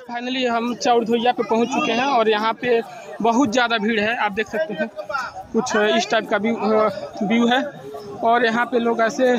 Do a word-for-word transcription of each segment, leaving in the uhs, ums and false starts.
Finally हम चौरधोइया पे पहुंच चुके हैं और यहाँ पे बहुत ज़्यादा भीड़ है। आप देख सकते हैं कुछ इस टाइप का व्यू व्यू है और यहाँ पे लोग ऐसे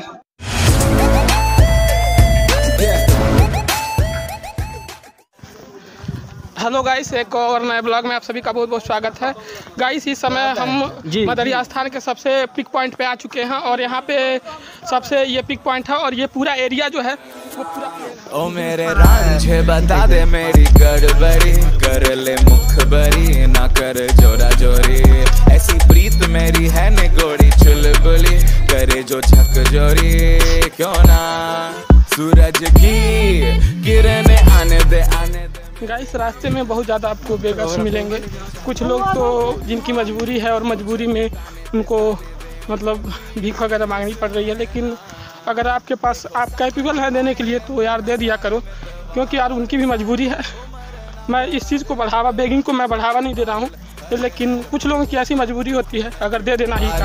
हेलो गाइस, एक और नए ब्लॉग में आप सभी का बहुत बहुत स्वागत है। गाइस इस समय हम मदरिया स्थान के सबसे पिक पॉइंट पे आ चुके हैं और यहाँ पे सबसे ये पिक पॉइंट है और ये पूरा एरिया जो है वो पूरा ओ मेरे रांझे बता दे मेरी गड़बड़ी, कर ले मुखबरी ना कर जोरा जोरी, ऐसी प्रीत मेरी है निगोड़ी चुलबुली, करे जो झक जोरी क्यों ना सूरज की किरणें आने दे आने दे। गाइस रास्ते में बहुत ज़्यादा आपको बेगर्स मिलेंगे। कुछ लोग तो जिनकी मजबूरी है और मजबूरी में उनको मतलब भीख वगैरह मांगनी पड़ रही है, लेकिन अगर आपके पास आप कैपेबल है देने के लिए तो यार दे दिया करो, क्योंकि यार उनकी भी मजबूरी है। मैं इस चीज़ को बढ़ावा बेगिंग को मैं बढ़ावा नहीं दे रहा हूँ, लेकिन कुछ लोगों की ऐसी मजबूरी होती है, अगर दे देना ही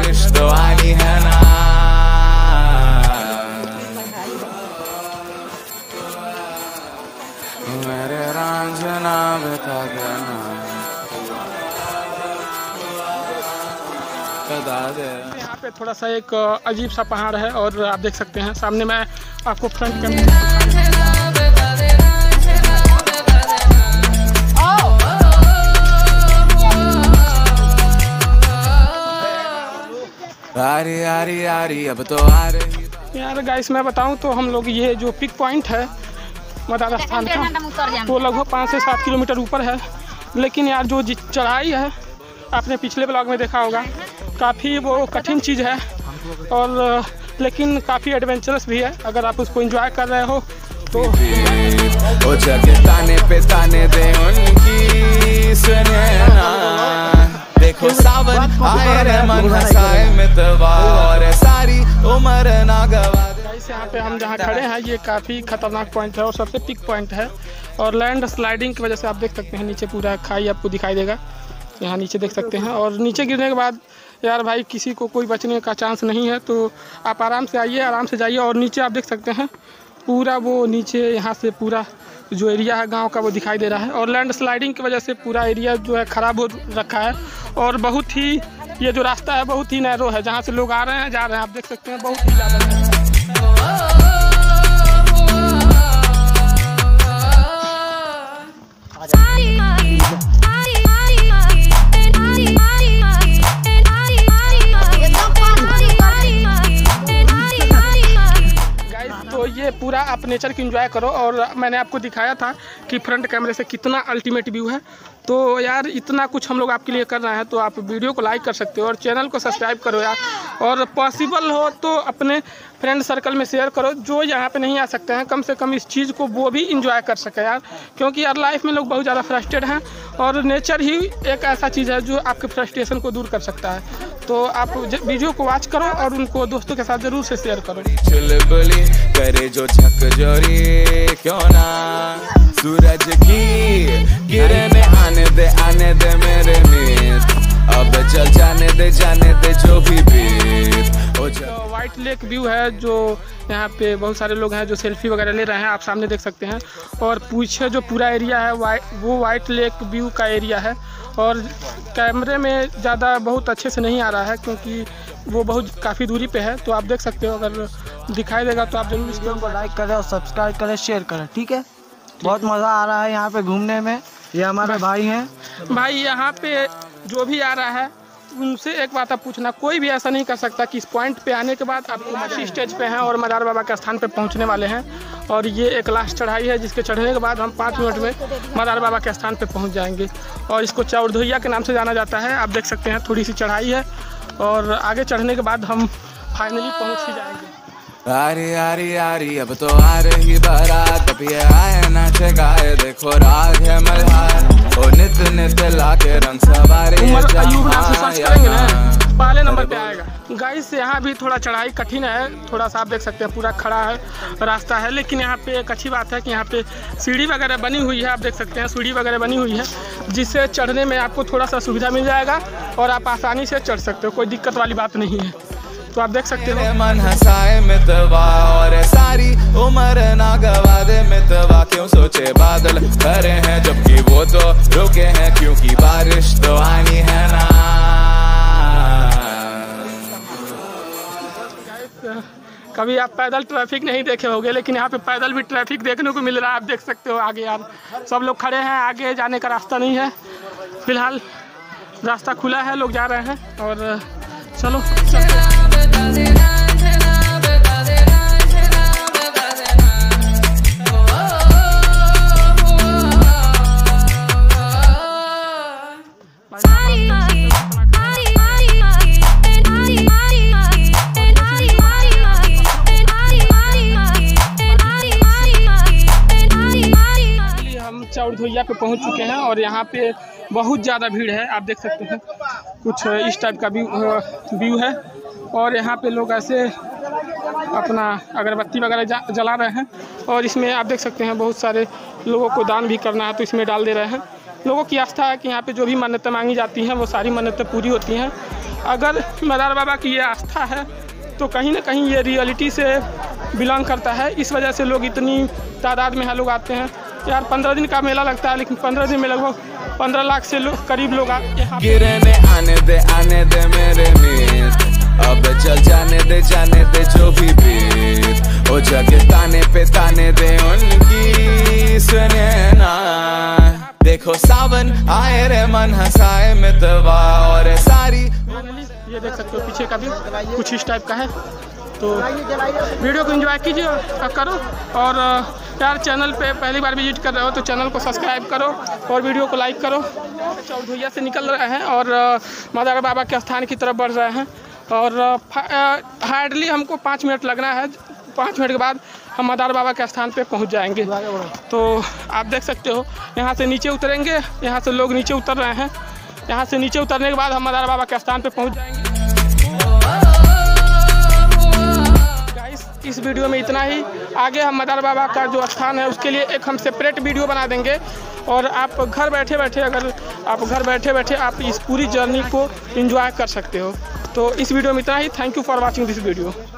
मेरे रांझना बता देना बता दे। यहाँ पे थोड़ा सा एक अजीब सा पहाड़ है और आप देख सकते हैं सामने मैं आपको फ्रंट कैमरा आ रही आ रही आ रही अब तो आ रही। यार गाइस मैं बताऊं तो हम लोग ये जो पिक पॉइंट है मदरिया स्थान का तो लगभग पाँच से सात किलोमीटर ऊपर है, लेकिन यार जो चढ़ाई है आपने पिछले ब्लॉग में देखा होगा, काफ़ी वो कठिन चीज़ है और लेकिन काफ़ी एडवेंचरस भी है। अगर आप उसको एंजॉय कर रहे हो तो ओ जगह ताने पे ताने दे उनकी सुने ना, देखो सावन आए रे मन हंसाए मितवा और सारी उम्र ना गवा। यहाँ पे हम जहाँ खड़े हैं ये काफ़ी खतरनाक पॉइंट है और सबसे पिक पॉइंट है और लैंड स्लाइडिंग की वजह से आप देख सकते हैं नीचे पूरा खाई आपको दिखाई देगा, यहाँ नीचे देख सकते हैं और नीचे गिरने के बाद यार भाई किसी को कोई बचने का चांस नहीं है, तो आप आराम से आइए आराम से जाइए। और नीचे आप देख सकते हैं पूरा वो नीचे यहाँ से पूरा जो एरिया है गांव का वो दिखाई दे रहा है और लैंड स्लाइडिंग की वजह से पूरा एरिया जो है ख़राब हो रखा है और बहुत ही ये जो रास्ता है बहुत ही नैरो है, जहाँ से लोग आ रहे हैं जा रहे हैं आप देख सकते हैं बहुत ही ज़्यादा। तो ये पूरा आप नेचर की एंजॉय करो और मैंने आपको दिखाया था कि फ्रंट कैमरे से कितना अल्टीमेट व्यू है, तो यार इतना कुछ हम लोग आपके लिए कर रहे हैं, तो आप वीडियो को लाइक कर सकते हो और चैनल को सब्सक्राइब करो यार, और पॉसिबल हो तो अपने फ्रेंड सर्कल में शेयर करो जो यहाँ पे नहीं आ सकते हैं, कम से कम इस चीज़ को वो भी इंजॉय कर सके यार, क्योंकि यार लाइफ में लोग बहुत ज़्यादा फ्रस्ट्रेट हैं और नेचर ही एक ऐसा चीज़ है जो आपके फ्रस्ट्रेशन को दूर कर सकता है। तो आप वीडियो को वॉच करो और उनको दोस्तों के साथ ज़रूर से शेयर करो। चुलबुली करे जो झक जोरी क्यों ना सूरज की किरणें आने दे आने दे मेरे मीत, अब चल जाने दे जाने दे जो भी बीत। वाइट लेक व्यू है जो यहाँ पे बहुत सारे लोग हैं जो सेल्फी वगैरह ले रहे हैं, आप सामने देख सकते हैं और पीछे जो पूरा एरिया है वाइट वो वाइट लेक व्यू का एरिया है और कैमरे में ज़्यादा बहुत अच्छे से नहीं आ रहा है क्योंकि वो बहुत काफ़ी दूरी पे है, तो आप देख सकते हो अगर दिखाई देगा तो आप जरूर इसको लाइक करें और सब्सक्राइब करें शेयर करें, ठीक है। बहुत मज़ा आ रहा है यहाँ पे घूमने में। ये हमारे भाई हैं। भाई यहाँ पे जो भी आ रहा है उनसे एक बात आप पूछना, कोई भी ऐसा नहीं कर सकता कि इस पॉइंट पे आने के बाद आप लास्ट स्टेज पे हैं और मदार बाबा के स्थान पे पहुंचने वाले हैं और ये एक लास्ट चढ़ाई है जिसके चढ़ने के बाद हम पाँच मिनट में मदार बाबा के स्थान पे पहुंच जाएंगे और इसको चौरधोइया के नाम से जाना जाता है। आप देख सकते हैं थोड़ी सी चढ़ाई है और आगे चढ़ने के बाद हम फाइनली पहुँच ही जाएंगे। आ रही आ रही आ रही अब तो आ रही बारात, अब ये आए नाचे गाए देखो राग है मल्हार, ओ नित नित लाके रंग सवारी पहले नंबर पे आएगा। गाइस यहाँ भी थोड़ा चढ़ाई कठिन है, थोड़ा सा आप देख सकते हैं पूरा खड़ा है रास्ता है, लेकिन यहाँ पे एक अच्छी बात है कि यहाँ पे सीढ़ी वगैरह बनी हुई है, आप देख सकते हैं सीढ़ी वगैरह बनी हुई है जिससे चढ़ने में आपको थोड़ा सा सुविधा मिल जाएगा और आप आसानी से चढ़ सकते हो, कोई दिक्कत वाली बात नहीं है। तो आप देख सकते हो। मन हंसाए मितवा और सारी उम्र ना गवा दे मितवा, क्यों सोचे बादल भरे हैं जबकि वो तो रुके हैं, क्योंकि बारिश तो आनी है ना। कभी आप पैदल ट्रैफिक नहीं देखे होंगे, लेकिन यहाँ पे पैदल भी ट्रैफिक देखने को मिल रहा है। आप देख सकते हो आगे यार सब लोग खड़े हैं, आगे जाने का रास्ता नहीं है। फिलहाल रास्ता खुला है, लोग जा रहे हैं और चलो चलते हैं। चौधोइया पे पहुंच चुके हैं और यहाँ पे बहुत ज़्यादा भीड़ है। आप देख सकते हैं कुछ इस टाइप का व्यू व्यू है और यहाँ पे लोग ऐसे अपना अगरबत्ती वगैरह जला रहे हैं और इसमें आप देख सकते हैं बहुत सारे लोगों को दान भी करना है तो इसमें डाल दे रहे हैं। लोगों की आस्था है कि यहाँ पे जो भी मन्नतें मांगी जाती हैं वो सारी मन्नतें पूरी होती हैं। अगर मदार बाबा की ये आस्था है तो कहीं ना कहीं ये रियलिटी से बिलोंग करता है, इस वजह से लोग इतनी तादाद में यहाँ लोग आते हैं। यार पंद्रह दिन का मेला लगता है, लेकिन पंद्रह दिन में लगभग पंद्रह लाख से लोग करीब लोग यहाँ गिरने आने दे आने दे मेरे मीत, अब चल जाने दे जाने दे जो भी बीत, ओ जगह ताने पे ताने दे उनकी सुने ना। देखो सावन आए रे मन हंसाए मितवा और सारी। ये देख सकते हो पीछे का भी कुछ इस टाइप का है। तो वीडियो को एंजॉय कीजिए और करो, और यार चैनल पे पहली बार विजिट कर रहे हो तो चैनल को सब्सक्राइब करो और वीडियो को लाइक करो। चौधोइया से निकल रहे हैं और मदार बाबा के स्थान की तरफ बढ़ रहे हैं और हार्डली हमको पाँच मिनट लगना है। पाँच मिनट के बाद हम मदार बाबा के स्थान पे पहुंच जाएंगे। तो आप देख सकते हो यहाँ से नीचे उतरेंगे, यहाँ से लोग नीचे उतर रहे हैं। यहाँ से नीचे उतरने के बाद हम मदार बाबा के स्थान पे पहुँच जाएंगे। इस वीडियो में इतना ही। आगे हम मदार बाबा का जो स्थान है उसके लिए एक हम सेपरेट वीडियो बना देंगे और आप घर बैठे बैठे अगर आप घर बैठे बैठे आप इस पूरी जर्नी को एंजॉय कर सकते हो। तो इस वीडियो में इतना ही। Thank you for watching this video.